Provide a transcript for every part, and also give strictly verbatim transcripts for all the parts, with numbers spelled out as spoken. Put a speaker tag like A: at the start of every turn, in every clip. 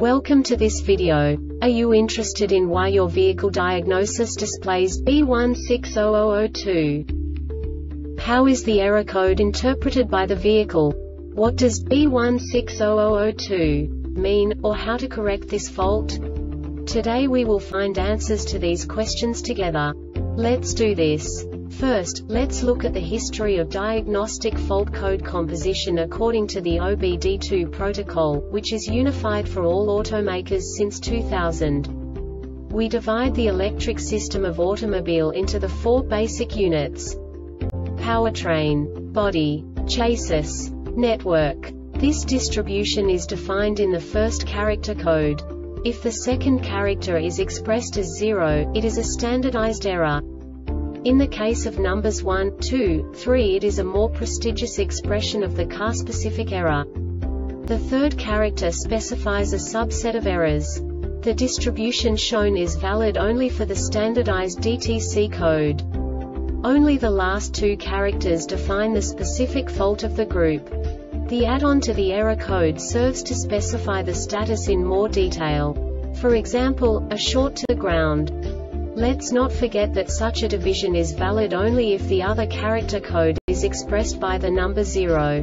A: Welcome to this video. Are you interested in why your vehicle diagnosis displays B one six zero zero zero two? How is the error code interpreted by the vehicle? What does B one six zero zero zero two mean, or how to correct this fault? Today we will find answers to these questions together. Let's do this. First, let's look at the history of diagnostic fault code composition according to the O B D two protocol, which is unified for all automakers since two thousand. We divide the electric system of automobile into the four basic units: powertrain, body, chassis, network. This distribution is defined in the first character code. If the second character is expressed as zero, it is a standardized error. In the case of numbers one, two, three, it is a more prestigious expression of the car-specific error. The third character specifies a subset of errors. The distribution shown is valid only for the standardized D T C code. Only the last two characters define the specific fault of the group. The add-on to the error code serves to specify the status in more detail. For example, a short to the ground. Let's not forget that such a division is valid only if the other character code is expressed by the number zero.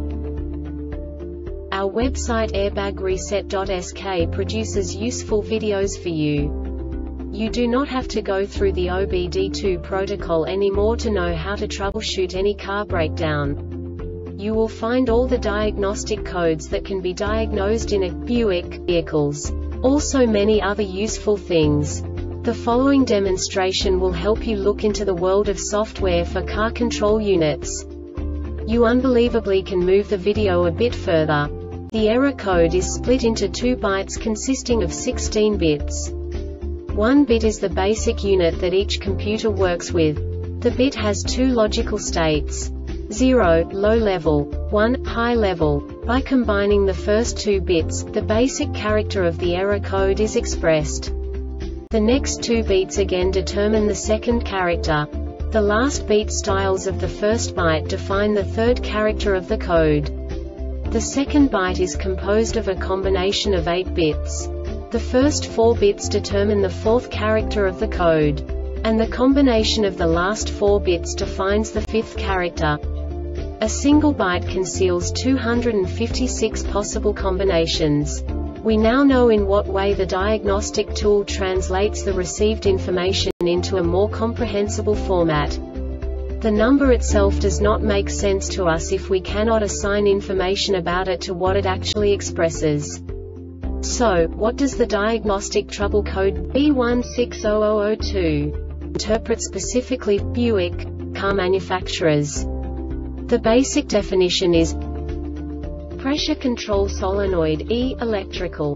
A: Our website airbag reset dot S K produces useful videos for you. You do not have to go through the O B D two protocol anymore to know how to troubleshoot any car breakdown. You will find all the diagnostic codes that can be diagnosed in a Buick vehicles. Also many other useful things. The following demonstration will help you look into the world of software for car control units. You unbelievably can move the video a bit further. The error code is split into two bytes consisting of sixteen bits. One bit is the basic unit that each computer works with. The bit has two logical states: zero, low level, one, high level. By combining the first two bits, the basic character of the error code is expressed. The next two beats again determine the second character. The last beat styles of the first byte define the third character of the code. The second byte is composed of a combination of eight bits. The first four bits determine the fourth character of the code. And the combination of the last four bits defines the fifth character. A single byte conceals two hundred fifty-six possible combinations. We now know in what way the diagnostic tool translates the received information into a more comprehensible format. The number itself does not make sense to us if we cannot assign information about it to what it actually expresses. So, what does the diagnostic trouble code B one six zero zero zero two interpret specifically for Buick car manufacturers? The basic definition is pressure control solenoid E, electrical.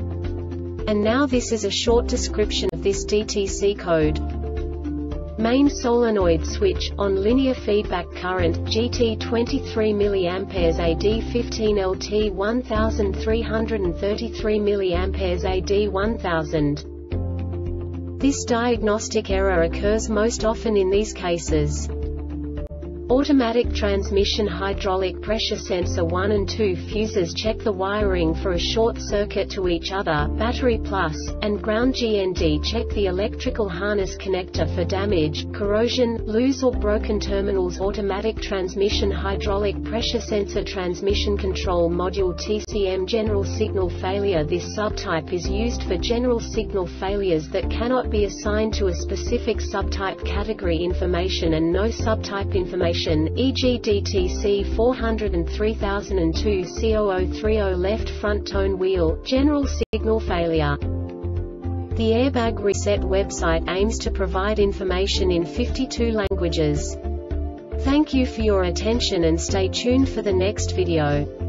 A: And now this is a short description of this D T C code. Main solenoid switch, on linear feedback current, G T twenty-three milliamperes A D fifteen L T one thousand three hundred thirty-three milliamperes A D one thousand. This diagnostic error occurs most often in these cases: automatic transmission hydraulic pressure sensor one and two fuses, check the wiring for a short circuit to each other, battery plus, and ground G N D, check the electrical harness connector for damage, corrosion, loose or broken terminals, automatic transmission hydraulic pressure sensor transmission control module T C M, general signal failure. This subtype is used for general signal failures that cannot be assigned to a specific subtype category information and no subtype information, for example D T C four oh three thousand two C zero zero three zero left front tone wheel, general signal failure. The Airbag Reset website aims to provide information in fifty-two languages. Thank you for your attention and stay tuned for the next video.